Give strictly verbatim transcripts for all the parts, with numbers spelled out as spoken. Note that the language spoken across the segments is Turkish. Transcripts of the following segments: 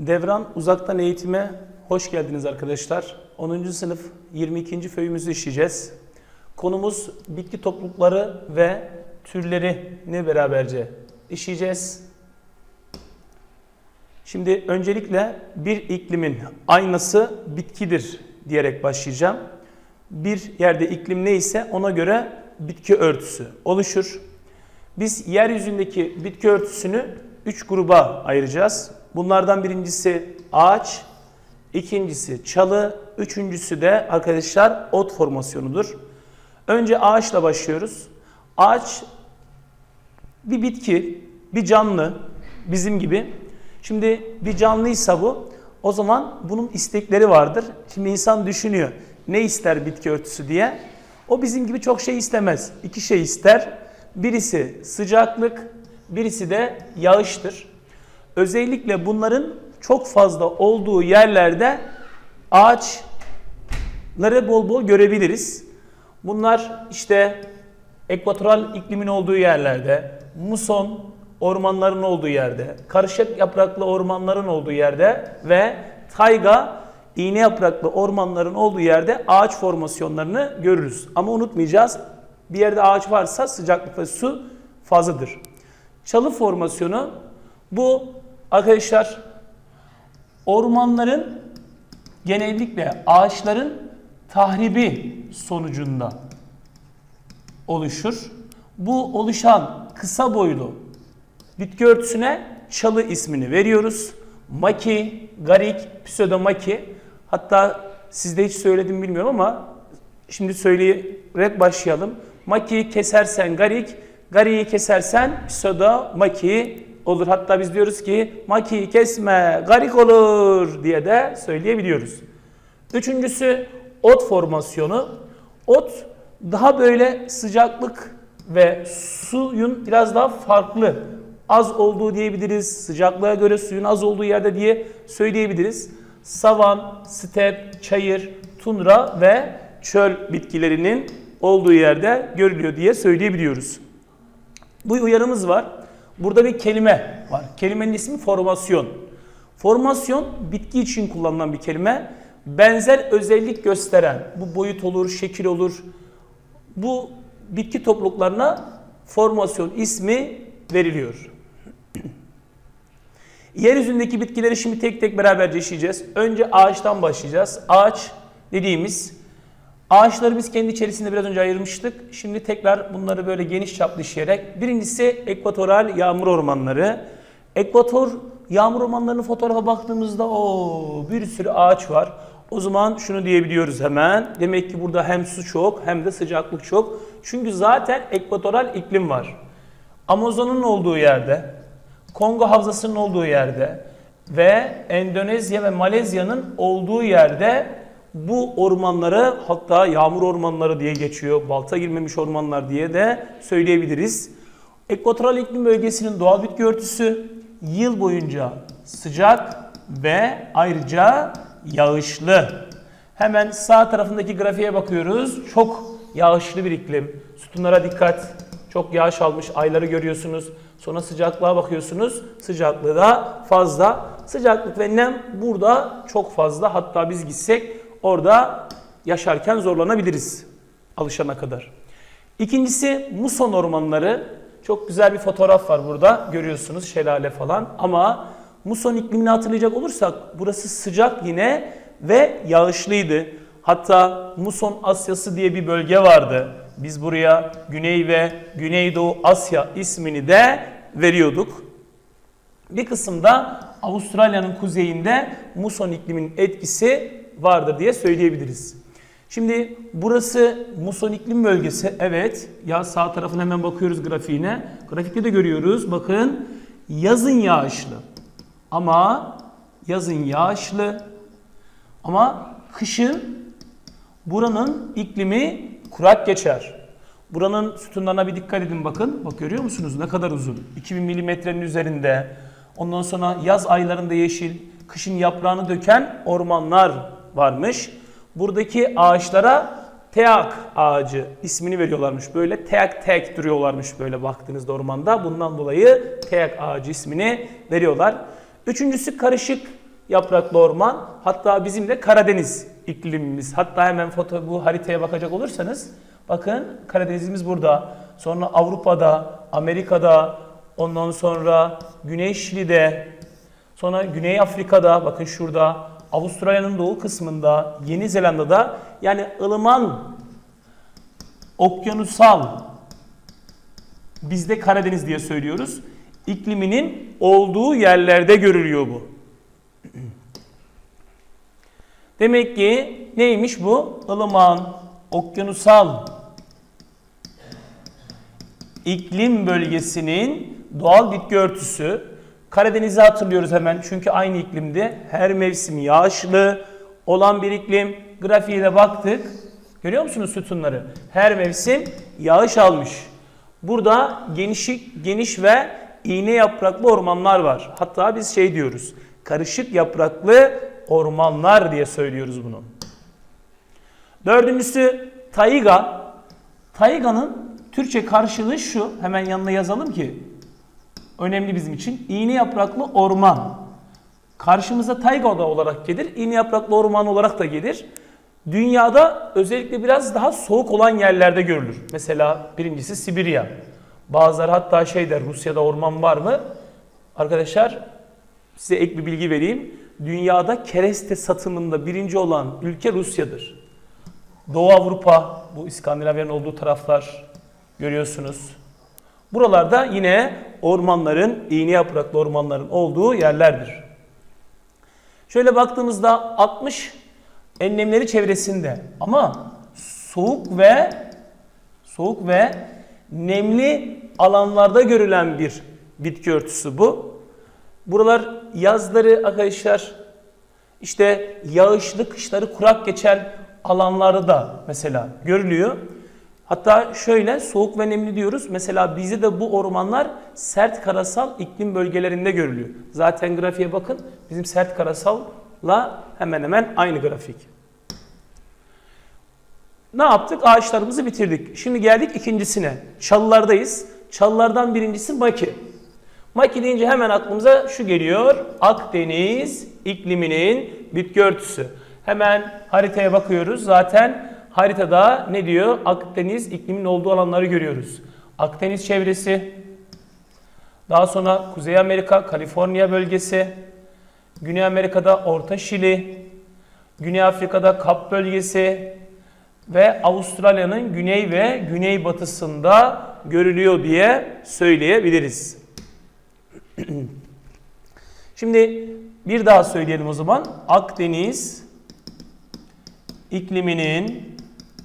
Devran Uzaktan Eğitime hoş geldiniz arkadaşlar. onuncu sınıf yirmi ikinci föyümüzü işleyeceğiz. Konumuz bitki toplulukları ve türlerini beraberce işleyeceğiz. Şimdi öncelikle bir iklimin aynası bitkidir diyerek başlayacağım. Bir yerde iklim neyse ona göre bitki örtüsü oluşur. Biz yeryüzündeki bitki örtüsünü üç gruba ayıracağız. Bunlardan birincisi ağaç, ikincisi çalı, üçüncüsü de arkadaşlar ot formasyonudur. Önce ağaçla başlıyoruz. Ağaç bir bitki, bir canlı bizim gibi. Şimdi bir canlıysa bu, o zaman bunun istekleri vardır. Şimdi insan düşünüyor, ne ister bitki örtüsü diye. O bizim gibi çok şey istemez. İki şey ister. Birisi sıcaklık, birisi de yağıştır. Özellikle bunların çok fazla olduğu yerlerde ağaçları bol bol görebiliriz. Bunlar işte ekvatoral iklimin olduğu yerlerde, muson ormanların olduğu yerde, karışık yapraklı ormanların olduğu yerde ve tayga iğne yapraklı ormanların olduğu yerde ağaç formasyonlarını görürüz. Ama unutmayacağız, bir yerde ağaç varsa sıcaklık ve su fazladır. Çalı formasyonu bu arkadaşlar ormanların genellikle ağaçların tahribi sonucunda oluşur. Bu oluşan kısa boylu bitki örtüsüne çalı ismini veriyoruz. Maki, garik, pseudomaki, hatta sizde hiç söyledim bilmiyorum ama şimdi söyleyerek başlayalım. Maki'yi kesersen garik, gariyi kesersen pseudomaki olur. Hatta biz diyoruz ki makiyi kesme, garik olur diye de söyleyebiliyoruz. Üçüncüsü ot formasyonu. Ot daha böyle sıcaklık ve suyun biraz daha farklı, az olduğu diyebiliriz. Sıcaklığa göre suyun az olduğu yerde diye söyleyebiliriz. Savan, step, çayır, tundra ve çöl bitkilerinin olduğu yerde görülüyor diye söyleyebiliyoruz. Bu uyarımız var. Burada bir kelime var. Kelimenin ismi formasyon. Formasyon bitki için kullanılan bir kelime. Benzer özellik gösteren, bu boyut olur, şekil olur. Bu bitki topluluklarına formasyon ismi veriliyor. Yeryüzündeki bitkileri şimdi tek tek beraberce işleyeceğiz. Önce ağaçtan başlayacağız. Ağaç dediğimiz, ağaçları biz kendi içerisinde biraz önce ayırmıştık. Şimdi tekrar bunları böyle geniş çaplı işleyerek. Birincisi ekvatoral yağmur ormanları. Ekvator yağmur ormanlarının fotoğrafa baktığımızda o bir sürü ağaç var. O zaman şunu diyebiliyoruz hemen. Demek ki burada hem su çok hem de sıcaklık çok. Çünkü zaten ekvatoral iklim var. Amazon'un olduğu yerde, Kongo Havzası'nın olduğu yerde ve Endonezya ve Malezya'nın olduğu yerde bu ormanları, hatta yağmur ormanları diye geçiyor, balta girmemiş ormanlar diye de söyleyebiliriz. Ekvatoral iklim bölgesinin doğal bitki örtüsü yıl boyunca sıcak ve ayrıca yağışlı. Hemen sağ tarafındaki grafiğe bakıyoruz. Çok yağışlı bir iklim. Sütunlara dikkat. Çok yağış almış ayları görüyorsunuz. Sonra sıcaklığa bakıyorsunuz. Sıcaklığı da fazla. Sıcaklık ve nem burada çok fazla. Hatta biz gitsek orada yaşarken zorlanabiliriz alışana kadar. İkincisi muson ormanları. Çok güzel bir fotoğraf var burada. Görüyorsunuz şelale falan. Ama muson iklimini hatırlayacak olursak burası sıcak yine ve yağışlıydı. Hatta Muson Asyası diye bir bölge vardı. Biz buraya Güney ve Güneydoğu Asya ismini de veriyorduk. Bir kısımda Avustralya'nın kuzeyinde muson ikliminin etkisi vardır diye söyleyebiliriz. Şimdi burası muson iklim bölgesi. Evet. Ya sağ tarafına hemen bakıyoruz grafiğine. Grafikte de görüyoruz. Bakın yazın yağışlı. Ama yazın yağışlı. Ama kışın buranın iklimi kurak geçer. Buranın sütunlarına bir dikkat edin bakın. Bak görüyor musunuz ne kadar uzun? iki bin milimetrenin üzerinde. Ondan sonra yaz aylarında yeşil, kışın yaprağını döken ormanlar varmış. Buradaki ağaçlara teak ağacı ismini veriyorlarmış. Böyle teak teak duruyorlarmış böyle baktığınızda ormanda. Bundan dolayı teak ağacı ismini veriyorlar. Üçüncüsü karışık yapraklı orman. Hatta bizim de Karadeniz iklimimiz. Hatta hemen foto bu haritaya bakacak olursanız bakın Karadenizimiz burada. Sonra Avrupa'da, Amerika'da, ondan sonra Güney Şili'de, sonra Güney Afrika'da, bakın şurada, Avustralya'nın doğu kısmında, Yeni Zelanda'da, yani ılıman, okyanusal, bizde Karadeniz diye söylüyoruz, ikliminin olduğu yerlerde görülüyor bu. Demek ki neymiş bu? Ilıman, okyanusal iklim bölgesinin doğal bitki örtüsü. Karadeniz'i hatırlıyoruz hemen çünkü aynı iklimde her mevsim yağışlı olan bir iklim. Grafiğe de baktık. Görüyor musunuz sütunları? Her mevsim yağış almış. Burada geniş, geniş ve iğne yapraklı ormanlar var. Hatta biz şey diyoruz, karışık yapraklı ormanlar diye söylüyoruz bunu. Dördüncüsü taiga. Taiga'nın Türkçe karşılığı şu, hemen yanına yazalım ki önemli bizim için. İğne yapraklı orman. Karşımıza taiga da olarak gelir, iğne yapraklı orman olarak da gelir. Dünyada özellikle biraz daha soğuk olan yerlerde görülür. Mesela birincisi Sibirya. Bazıları hatta şey der, Rusya'da orman var mı? Arkadaşlar size ek bir bilgi vereyim. Dünyada kereste satımında birinci olan ülke Rusya'dır. Doğu Avrupa, bu İskandinavya'nın olduğu taraflar görüyorsunuz. Buralarda yine ormanların, iğne yapraklı ormanların olduğu yerlerdir. Şöyle baktığımızda altmış enlemleri çevresinde ama soğuk ve soğuk ve nemli alanlarda görülen bir bitki örtüsü bu. Buralar yazları arkadaşlar işte yağışlı, kışları kurak geçen alanlarda da mesela görülüyor. Hatta şöyle soğuk ve nemli diyoruz. Mesela bizde de bu ormanlar sert karasal iklim bölgelerinde görülüyor. Zaten grafiğe bakın. Bizim sert karasalla hemen hemen aynı grafik. Ne yaptık? Ağaçlarımızı bitirdik. Şimdi geldik ikincisine. Çalılardayız. Çalılardan birincisi maki. Maki deyince hemen aklımıza şu geliyor. Akdeniz ikliminin bitki örtüsü. Hemen haritaya bakıyoruz. Zaten haritada ne diyor? Akdeniz ikliminin olduğu alanları görüyoruz. Akdeniz çevresi, daha sonra Kuzey Amerika, Kaliforniya bölgesi, Güney Amerika'da Orta Şili, Güney Afrika'da Kap bölgesi ve Avustralya'nın güney ve güneybatısında görülüyor diye söyleyebiliriz. Şimdi bir daha söyleyelim o zaman. Akdeniz ikliminin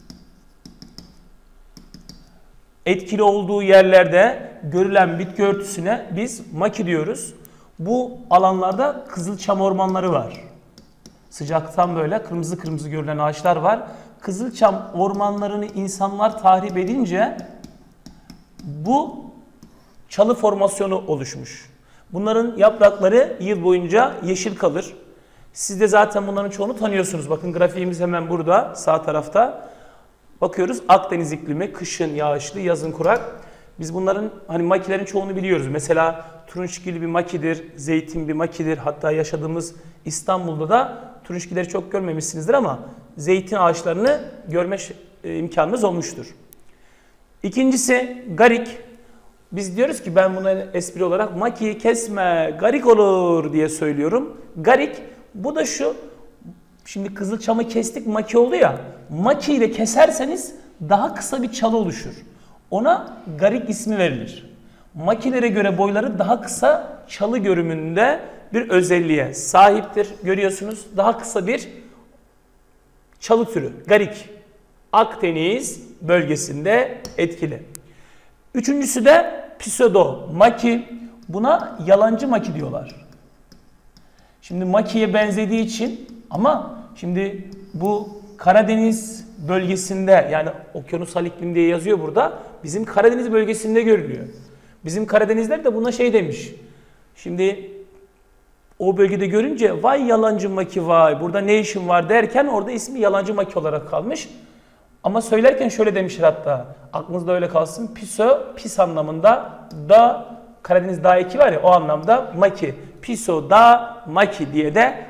etkili olduğu yerlerde görülen bitki örtüsüne biz maki diyoruz. Bu alanlarda kızılçam ormanları var. Sıcaktan böyle kırmızı kırmızı görülen ağaçlar var. Kızılçam ormanlarını insanlar tahrip edince bu çalı formasyonu oluşmuş. Bunların yaprakları yıl boyunca yeşil kalır. Siz de zaten bunların çoğunu tanıyorsunuz. Bakın grafiğimiz hemen burada sağ tarafta. Bakıyoruz Akdeniz iklimi, kışın yağışlı, yazın kurak. Biz bunların hani makilerin çoğunu biliyoruz. Mesela turunçgil bir makidir, zeytin bir makidir. Hatta yaşadığımız İstanbul'da da turunçgileri çok görmemişsinizdir ama zeytin ağaçlarını görme imkanınız olmuştur. İkincisi garik. Biz diyoruz ki ben buna espri olarak makiyi kesme, garik olur diye söylüyorum. Garik bu da şu. Şimdi kızılçamı kestik, maki oldu ya. Maki ile keserseniz daha kısa bir çalı oluşur. Ona garik ismi verilir. Makilere göre boyları daha kısa çalı görünümünde bir özelliğe sahiptir. Görüyorsunuz daha kısa bir çalı türü. Garik. Akdeniz bölgesinde etkili. Üçüncüsü de pseudo maki. Buna yalancı maki diyorlar. Şimdi makiye benzediği için ama şimdi bu Karadeniz bölgesinde yani okyanusal iklim diye yazıyor burada. Bizim Karadeniz bölgesinde görülüyor. Bizim Karadenizler de buna şey demiş. Şimdi o bölgede görünce vay yalancı maki vay burada ne işin var derken orada ismi yalancı maki olarak kalmış. Ama söylerken şöyle demişler hatta aklınızda öyle kalsın. Piso pis anlamında da Karadeniz dağ eki var ya o anlamda maki. Piso da maki diye de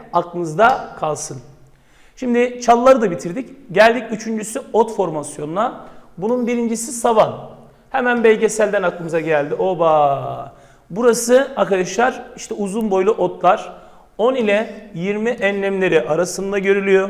aklınızda kalsın. Şimdi çalıları da bitirdik. Geldik üçüncüsü ot formasyonuna. Bunun birincisi savan. Hemen belgeselden aklımıza geldi. Oba! Burası arkadaşlar işte uzun boylu otlar. on ile yirmi enlemleri arasında görülüyor.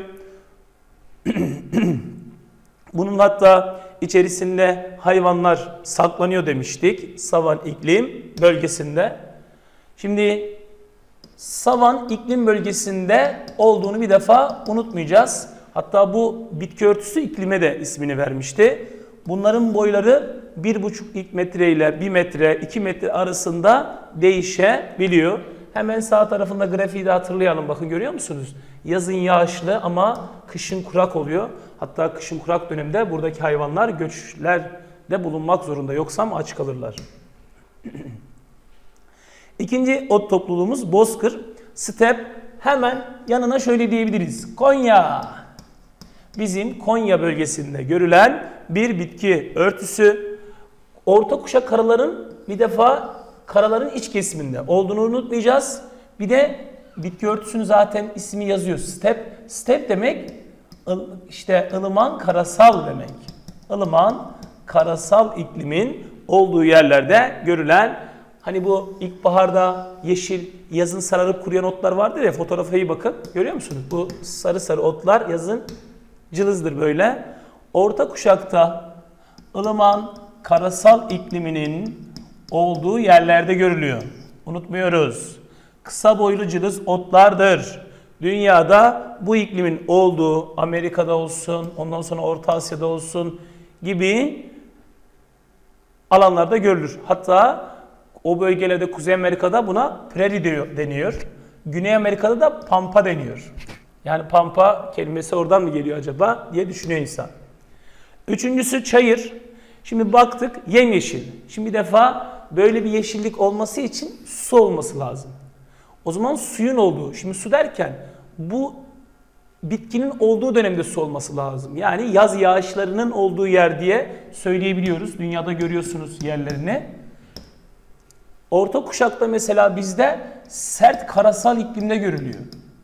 Bunun hatta içerisinde hayvanlar saklanıyor demiştik. Savan iklim bölgesinde. Şimdi savan iklim bölgesinde olduğunu bir defa unutmayacağız. Hatta bu bitki örtüsü iklime de ismini vermişti. Bunların boyları bir buçuk metre ile bir metre, iki metre arasında değişebiliyor. Hemen sağ tarafında grafiği de hatırlayalım. Bakın görüyor musunuz? Yazın yağışlı ama kışın kurak oluyor. Hatta kışın kurak dönemde buradaki hayvanlar göçlerde bulunmak zorunda. Yoksa mı aç kalırlar? İkinci ot topluluğumuz bozkır, step. Hemen yanına şöyle diyebiliriz. Konya. Bizim Konya bölgesinde görülen bir bitki örtüsü. Orta kuşak karaların bir defa karaların iç kesiminde olduğunu unutmayacağız. Bir de bitki örtüsünün zaten ismi yazıyor. Step. Step demek işte ılıman karasal demek. Ilıman karasal iklimin olduğu yerlerde görülen, hani bu ilkbaharda yeşil, yazın sararıp kuruyan otlar vardır ya, fotoğrafa iyi bakın. Görüyor musunuz? Bu sarı sarı otlar yazın cılızdır böyle. Orta kuşakta ılıman karasal ikliminin olduğu yerlerde görülüyor. Unutmuyoruz. Kısa boylu cılız otlardır. Dünyada bu iklimin olduğu, Amerika'da olsun, ondan sonra Orta Asya'da olsun gibi alanlarda görülür. Hatta o bölgelerde Kuzey Amerika'da buna prairie diyor, deniyor. Güney Amerika'da da pampa deniyor. Yani pampa kelimesi oradan mı geliyor acaba diye düşünüyor insan. Üçüncüsü çayır. Şimdi baktık yemyeşil. Şimdi bir defa böyle bir yeşillik olması için su olması lazım. O zaman suyun olduğu, şimdi su derken bu bitkinin olduğu dönemde su olması lazım. Yani yaz yağışlarının olduğu yer diye söyleyebiliyoruz. Dünyada görüyorsunuz yerlerini. Orta kuşakta mesela bizde sert karasal iklimde görülüyor.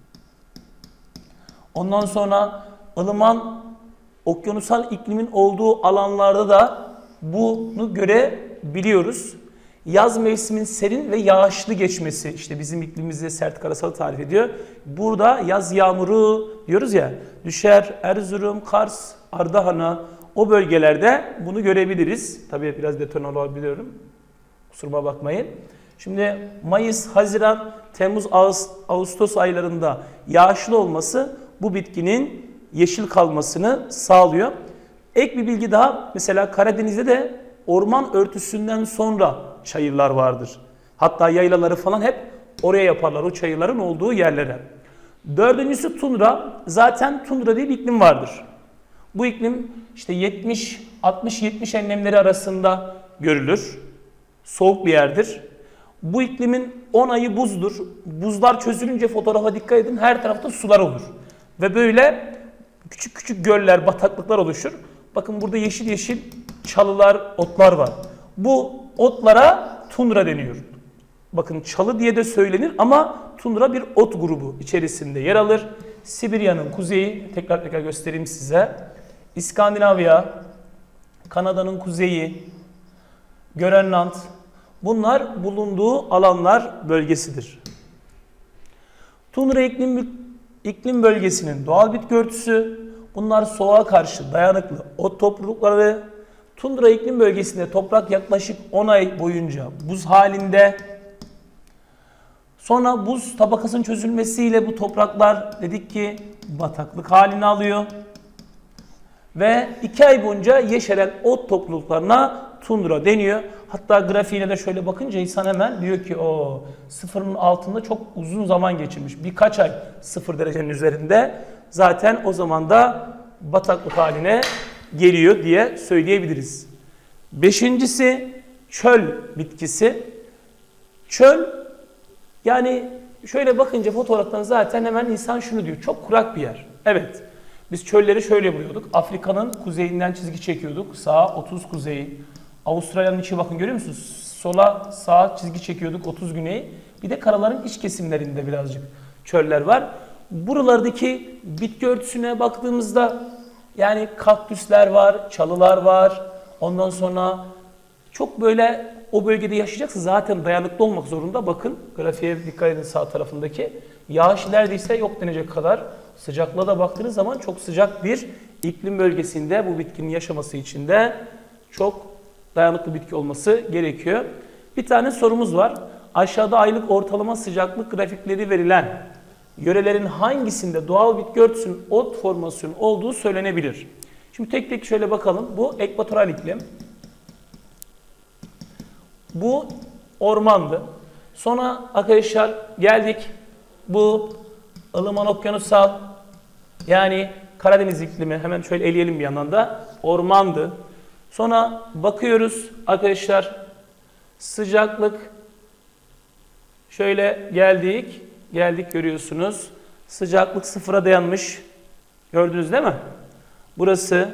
Ondan sonra ılıman okyanusal iklimin olduğu alanlarda da bunu görebiliyoruz. Yaz mevsimin serin ve yağışlı geçmesi, işte bizim iklimimizde sert karasalı tarif ediyor. Burada yaz yağmuru diyoruz ya, düşer Erzurum, Kars, Ardahan'a, o bölgelerde bunu görebiliriz. Tabii biraz detone olabiliyorum. Kusuruma bakmayın. Şimdi Mayıs, Haziran, Temmuz, Ağustos aylarında yağışlı olması bu bitkinin yeşil kalmasını sağlıyor. Ek bir bilgi daha, mesela Karadeniz'de de orman örtüsünden sonra çayırlar vardır. Hatta yaylaları falan hep oraya yaparlar, o çayırların olduğu yerlere. Dördüncüsü tundra. Zaten tundra diye bir iklim vardır. Bu iklim işte yetmiş altmış yetmiş enlemleri arasında görülür. Soğuk bir yerdir. Bu iklimin on ayı buzdur. Buzlar çözülünce fotoğrafa dikkat edin, her tarafta sular olur. Ve böyle küçük küçük göller, bataklıklar oluşur. Bakın burada yeşil yeşil çalılar, otlar var. Bu otlara tundra deniyor. Bakın çalı diye de söylenir ama tundra bir ot grubu içerisinde yer alır. Sibirya'nın kuzeyi, tekrar tekrar göstereyim size. İskandinavya, Kanada'nın kuzeyi, Grönland, bunlar bulunduğu alanlar bölgesidir. Tundra iklim, iklim bölgesinin doğal bitki örtüsü, bunlar soğuğa karşı dayanıklı ot toplulukları. Tundra iklim bölgesinde toprak yaklaşık on ay boyunca buz halinde. Sonra buz tabakasının çözülmesiyle bu topraklar dedik ki bataklık halini alıyor. Ve iki ay boyunca yeşeren ot topluluklarına tundra deniyor. Hatta grafiğine de şöyle bakınca insan hemen diyor ki o sıfırın altında çok uzun zaman geçirmiş. Birkaç ay sıfır derecenin üzerinde, zaten o zaman da bataklık haline geliyor diye söyleyebiliriz. Beşincisi çöl bitkisi. Çöl, yani şöyle bakınca fotoğraftan zaten hemen insan şunu diyor: çok kurak bir yer. Evet, biz çölleri şöyle buluyorduk. Afrika'nın kuzeyinden çizgi çekiyorduk. Sağa otuz kuzeyi. Avustralya'nın içi bakın, görüyor musunuz? Sola sağa çizgi çekiyorduk otuz güneyi. Bir de karaların iç kesimlerinde birazcık çöller var. buralardaki bitki örtüsüne baktığımızda yani kaktüsler var, çalılar var. Ondan sonra çok böyle o bölgede yaşayacaksa zaten dayanıklı olmak zorunda. Bakın grafiğe dikkat edin sağ tarafındaki. Yağış neredeyse yok denecek kadar. Sıcaklığa da baktığınız zaman çok sıcak bir iklim bölgesinde bu bitkinin yaşaması için de çok dayanıklı bitki olması gerekiyor. Bir tane sorumuz var. Aşağıda aylık ortalama sıcaklık grafikleri verilen yörelerin hangisinde doğal bitki örtüsünün ot formasyonu olduğu söylenebilir? Şimdi tek tek şöyle bakalım. Bu ekvatoral iklim. Bu ormandı. Sonra arkadaşlar geldik. Bu ılıman okyanusal yani Karadeniz iklimi. Hemen şöyle eleyelim bir yandan da. Ormandı. Sonra bakıyoruz arkadaşlar. Sıcaklık. Şöyle geldik. Geldik görüyorsunuz. Sıcaklık sıfıra dayanmış. Gördünüz değil mi? Burası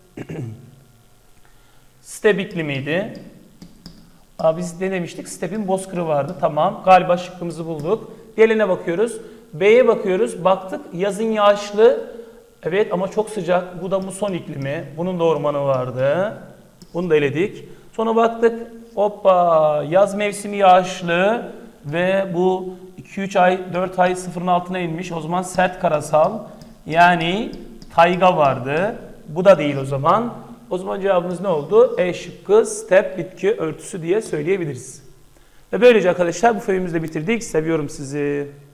step iklimiydi. Aa, biz ne demiştik? Step'in bozkırı vardı. Tamam. Galiba şıkkımızı bulduk. Diğerine bakıyoruz. B'ye bakıyoruz. Baktık yazın yağışlı. Evet ama çok sıcak. Bu da muson iklimi. Bunun da ormanı vardı. Bunu da eledik. Sonra baktık. Hoppa yaz mevsimi yağışlı. Ve bu iki üç ay dört ay sıfırın altına inmiş. O zaman sert karasal. Yani tayga vardı. Bu da değil o zaman. O zaman cevabımız ne oldu? E şıkkı step bitki örtüsü diye söyleyebiliriz. Ve böylece arkadaşlar bu föyümüzü de bitirdik. Seviyorum sizi.